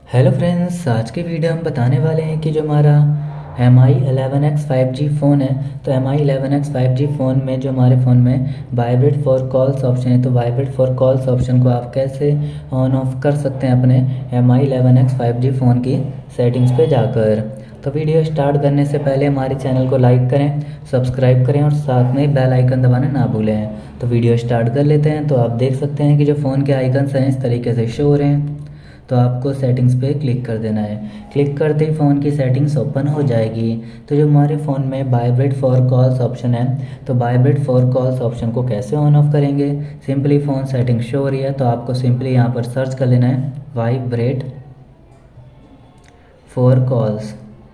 Hello friends, आज की video हम बताने वाले हैं कि जो हमारा Mi 11X 5G फ़ोन है, तो Mi 11X 5G फ़ोन में जो हमारे फ़ोन में वाइब्रेट फॉर कॉल्स ऑप्शन है, तो वाइब्रेट फॉर कॉल्स ऑप्शन को आप कैसे ऑन ऑफ कर सकते हैं अपने Mi 11X 5G फ़ोन की सेटिंग्स पे जाकर। तो वीडियो स्टार्ट करने से पहले हमारे चैनल को लाइक करें, सब्सक्राइब करें और साथ में बेल आइकन दबाना ना भूलें। तो वीडियो स्टार्ट कर लेते हैं। तो आप देख सकते हैं कि जो फ़ोन के आइकन्स हैं इस तरीके से शो हो रहे हैं। तो आपको सेटिंग्स पे क्लिक कर देना है। क्लिक करते ही फ़ोन की सेटिंग्स ओपन हो जाएगी। तो जो हमारे फ़ोन में वाइब्रेट फॉर कॉल्स ऑप्शन है, तो वाइब्रेट फॉर कॉल्स ऑप्शन को कैसे ऑन ऑफ करेंगे। सिंपली फ़ोन सेटिंग शो हो रही है, तो आपको सिंपली यहाँ पर सर्च कर लेना है वाइब्रेट फॉर कॉल्स।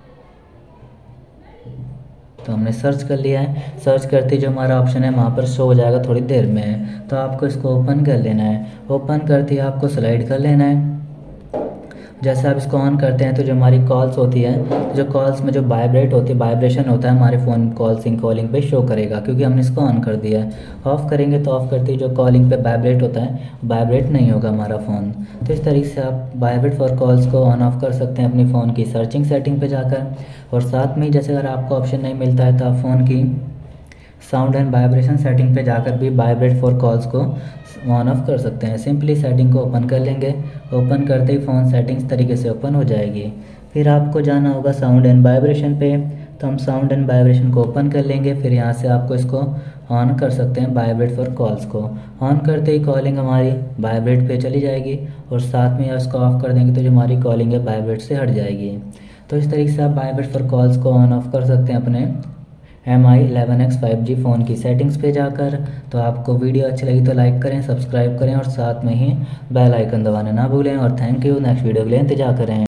तो हमने सर्च कर लिया है। सर्च करते जो हमारा ऑप्शन है वहाँ पर शो हो जाएगा थोड़ी देर में। तो आपको इसको ओपन कर लेना है। ओपन करते ही आपको स्लाइड कर लेना है। जैसे आप इसको ऑन करते हैं तो जो हमारी कॉल्स होती है, जो कॉल्स में जो वाइब्रेट होती है, वाइब्रेशन होता है, हमारे फ़ोन कॉलिंग पे शो करेगा, क्योंकि हमने इसको ऑन कर दिया है। ऑफ़ करेंगे तो ऑफ़ करते ही जो कॉलिंग पे वाइब्रेट होता है, वाइब्रेट नहीं होगा हमारा फ़ोन। तो इस तरीके से आप वाइब्रेट फॉर कॉल्स को ऑन ऑफ कर सकते हैं अपनी फ़ोन की सर्चिंग सेटिंग पर जाकर। और साथ में जैसे अगर आपको ऑप्शन नहीं मिलता है तो आप फ़ोन की साउंड एंड वाइब्रेशन सेटिंग पे जाकर भी वाइब्रेट फॉर कॉल्स को ऑन ऑफ कर सकते हैं। सिंपली सेटिंग को ओपन कर लेंगे। ओपन करते ही फ़ोन सेटिंग्स तरीके से ओपन हो जाएगी। फिर आपको जाना होगा साउंड एंड वाइब्रेशन पे। तो हम साउंड एंड वाइब्रेशन को ओपन कर लेंगे। फिर यहाँ से आपको इसको ऑन कर सकते हैं वाइब्रेट फॉर कॉल्स को। ऑन करते ही कॉलिंग हमारी वाइब्रेट पे चली जाएगी और साथ में उसको ऑफ कर देंगे तो जो हमारी कॉलिंग है वाइब्रेट से हट जाएगी। तो इस तरीके से आप वाइब्रेट फॉर कॉल्स को ऑन ऑफ कर सकते हैं अपने Mi 11X 5G फ़ोन की सेटिंग्स पे जाकर। तो आपको वीडियो अच्छी लगी तो लाइक करें, सब्सक्राइब करें और साथ में ही बेल आइकन दबाना ना भूलें। और थैंक यू। नेक्स्ट वीडियो के लिए इंतजार करें।